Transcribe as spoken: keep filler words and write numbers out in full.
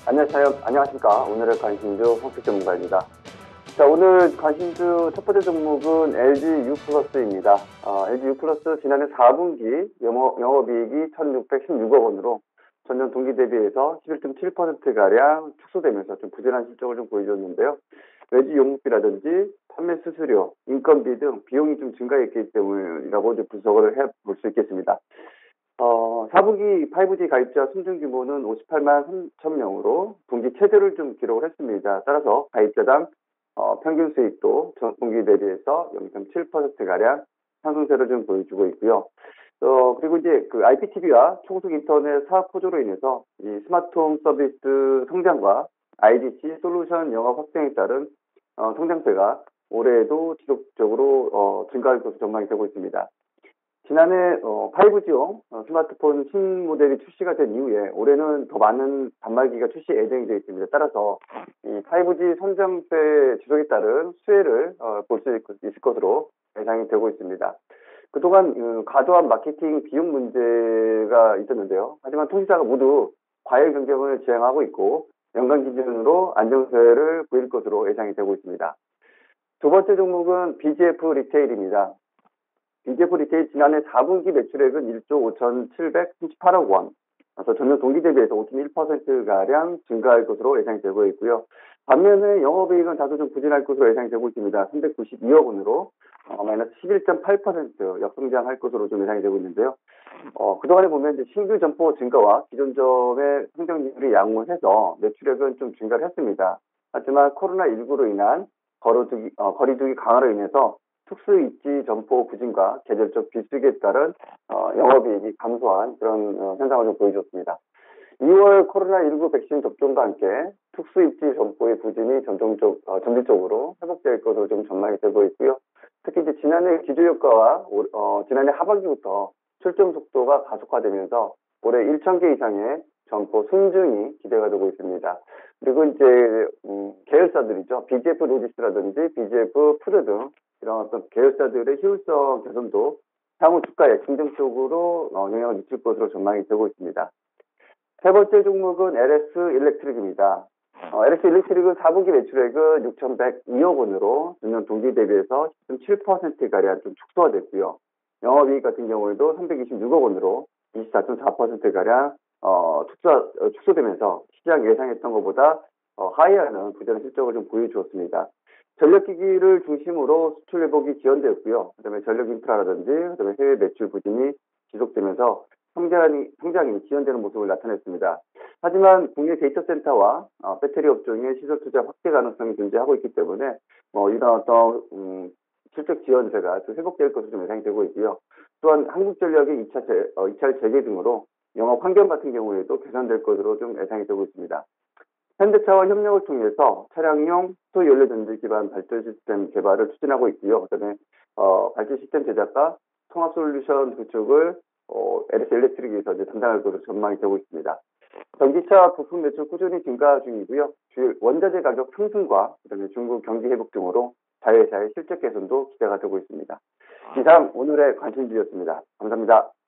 안녕하세요. 안녕하십니까. 오늘의 관심주 홍식 전문가입니다. 자, 오늘 관심주 첫 번째 종목은 엘지유플러스입니다. 어, 엘지유플러스 지난해 사 분기 영업, 영업이익이 천육백십육억 원으로 전년 동기 대비해서 십일 점 칠 퍼센트가량 축소되면서 좀 부진한 실적을 좀 보여줬는데요. 외주 용목비라든지 판매 수수료, 인건비 등 비용이 좀 증가했기 때문이라고 좀 분석을 해볼 수 있겠습니다. 어, 사 분기 파이브지 가입자 순증 규모는 오십팔만 삼천 명으로 분기 최대를 좀 기록을 했습니다. 따라서 가입자당 어, 평균 수익도 전 분기 대비해서 영 점 칠 퍼센트가량 상승세를 좀 보여주고 있고요. 어, 그리고 이제 그 아이피티비와 초고속 인터넷 사업 호조로 인해서 이 스마트홈 서비스 성장과 아이디씨 솔루션 영업 확대에 따른 어, 성장세가 올해에도 지속적으로 어, 증가할 것으로 전망이 되고 있습니다. 지난해 어, 파이브지용 어, 스마트폰 신모델이 출시가 된 이후에 올해는 더 많은 단말기가 출시 예정이 되어 있습니다. 따라서 이 파이브지 성장세 지속에 따른 수혜를 어, 볼 수 있을 것으로 예상이 되고 있습니다. 그동안 음, 과도한 마케팅 비용 문제가 있었는데요. 하지만 통신사가 모두 과열 경쟁을 지향하고 있고 연간 기준으로 안정세를 보일 것으로 예상이 되고 있습니다. 두 번째 종목은 비지에프 리테일입니다. 비지에프 리테일 지난해 사 분기 매출액은 일조 오천칠백삼십팔억 원, 그래서 전년 동기 대비해서 오 점 일 퍼센트가량 증가할 것으로 예상이 되고 있고요. 반면에 영업이익은 다소 좀 부진할 것으로 예상이 되고 있습니다. 삼백구십이억 원으로 어, 마이너스 십일 점 팔 퍼센트 역성장할 것으로 좀 예상이 되고 있는데요. 어, 그동안에 보면 이제 신규 점포 증가와 기존 점의 성장률이 양호해서 매출액은 좀 증가를 했습니다. 하지만 코로나십구로 인한 거리두기, 어, 거리두기 강화로 인해서 특수 입지 점포 부진과 계절적 비수기에 따른 어, 영업이익이 감소한 그런 어, 현상을 좀 보여줬습니다. 이월 코로나십구 백신 접종과 함께 특수 입지 점포의 부진이 점점적, 어, 점진적으로 회복될 것으로 좀 전망이 되고 있고요. 특히 이제 지난해 기조효과와 어, 지난해 하반기부터 출점 속도가 가속화되면서 올해 천 개 이상의 점포 순증이 기대가 되고 있습니다. 그리고 이제 음, 계열사들이죠. 비지에프 로지스라든지 비지에프 푸드 등 이런 어떤 계열사들의 효율성 개선도 향후 주가에 긍정적으로 어, 영향을 미칠 것으로 전망이 되고 있습니다. 세 번째 종목은 엘에스 일렉트릭입니다. 어, 엘에스 일렉트릭은 사 분기 매출액은 육천백이억 원으로 전년 동기 대비해서 십 점 칠 퍼센트가량 좀 축소가 됐고요. 영업이익 같은 경우에도 삼백이십육억 원으로 이십사 점 사 퍼센트가량 어, 축소, 어, 축소되면서 시장 예상했던 것보다 어, 하이하는 부진한 실적을 좀 보여주었습니다. 전력기기를 중심으로 수출 회복이 지연되었고요. 그다음에 전력 인프라라든지 그다음에 해외 매출 부진이 지속되면서 성장이, 성장이 지연되는 모습을 나타냈습니다. 하지만 국내 데이터 센터와 어, 배터리 업종의 시설 투자 확대 가능성이 존재하고 있기 때문에 뭐 이런 어떤 음, 실적 지연세가 좀 회복될 것으로 좀 예상이 되고 있고요. 또한 한국전력의 이 차 재, 어, 이 차 재개 등으로 영업 환경 같은 경우에도 개선될 것으로 좀 예상이 되고 있습니다. 현대차와 협력을 통해서 차량용 소연료전지 기반 발전 시스템 개발을 추진하고 있고요. 그다음에 어, 발전 시스템 제작과 통합 솔루션 구축을 어, 엘에스 일렉트릭에서 이제 담당할 것으로 전망이 되고 있습니다. 전기차 부품 매출 꾸준히 증가 중이고요. 주요 원자재 가격 상승과 그다음에 중국 경기 회복 등으로 자회사의 실적 개선도 기대가 되고 있습니다. 이상 오늘의 관심주였습니다. 감사합니다.